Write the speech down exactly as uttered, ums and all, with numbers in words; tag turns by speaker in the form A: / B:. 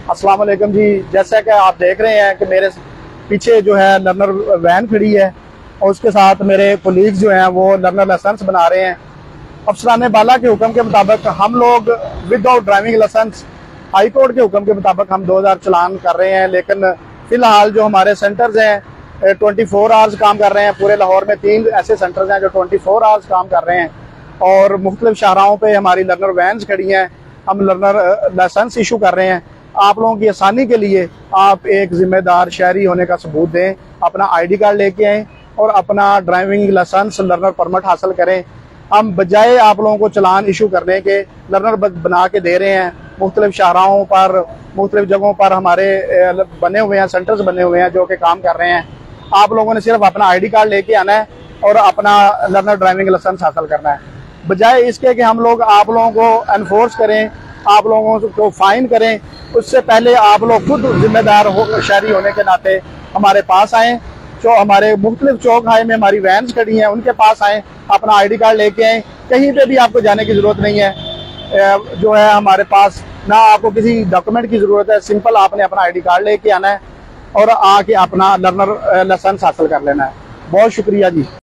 A: अस्सलाम वालेकुम जी। जैसा कि आप देख रहे हैं कि मेरे पीछे जो है लर्नर वैन खड़ी है और उसके साथ मेरे कोलीग्स जो हैं वो लर्नर लाइसेंस बना रहे हैं। अफसरान बाला के हुक्म के मुताबिक हम लोग without driving licence high court के हुक्म के मुताबिक हम दो हज़ार चलान कर रहे हैं, लेकिन फिलहाल जो हमारे सेंटर्स हैं ट्वेंटी फोर आवर्स काम कर रहे हैं। पूरे लाहौर में तीन ऐसे सेंटर्स हैं जो ट्वेंटी फोर आवर्स काम कर रहे हैं और मुख्तलिफ शाहराहों पे हमारी लर्नर वैन्स खड़ी हैं। हम लर्नर लाइसेंस इशू कर रहे हैं। आप लोगों की आसानी के लिए आप एक जिम्मेदार शहरी होने का सबूत दें, अपना आईडी कार्ड लेके आएँ और अपना ड्राइविंग लाइसेंस लर्नर परमिट हासिल करें। हम बजाय आप लोगों को चलान इशू करने के लर्नर बना के दे रहे हैं। मुख्तलिफ शाहराहों पर, मुख्तलिफ जगहों पर हमारे बने हुए हैं, सेंटर्स बने हुए हैं जो कि काम कर रहे हैं। आप लोगों ने सिर्फ अपना आईडी कार्ड लेके आना है और अपना लर्नर ड्राइविंग लाइसेंस हासिल करना है, बजाय इसके कि हम लोग आप लोगों को एनफोर्स करें, आप लोगों को फाइन करें। उससे पहले आप लोग खुद जिम्मेदार हो, शहरी होने के नाते हमारे पास आएँ। जो हमारे मुख्तलिफ चौक हाई में हमारी वैन्स खड़ी हैं उनके पास आएँ, अपना आईडी कार्ड लेके आएँ। कहीं पे भी आपको जाने की ज़रूरत नहीं है। जो है हमारे पास ना आपको किसी डॉक्यूमेंट की ज़रूरत है, सिंपल आपने अपना आईडी कार्ड लेके आना है और आके अपना लर्नर लाइसेंस हासिल कर लेना है। बहुत शुक्रिया जी।